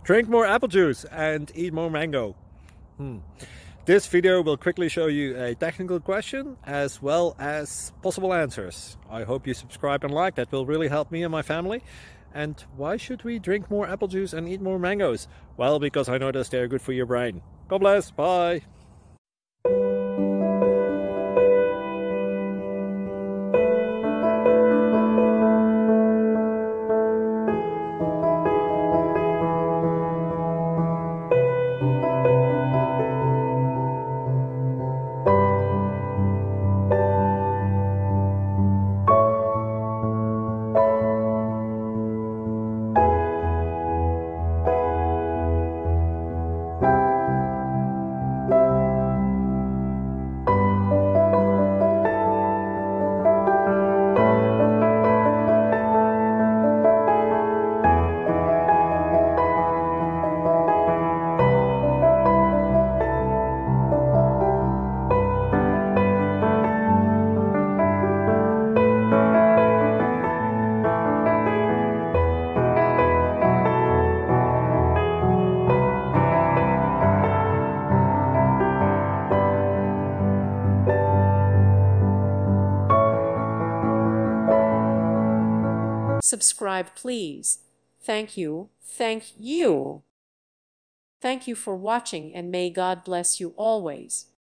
Drink more apple juice and eat more mango. This video will quickly show you a technical question as well as possible answers. I hope you subscribe and like, that will really help me and my family. And why should we drink more apple juice and eat more mangoes? Well, because I noticed they're good for your brain. God bless, bye! Subscribe, please. Thank you. Thank you. Thank you for watching, and may God bless you always.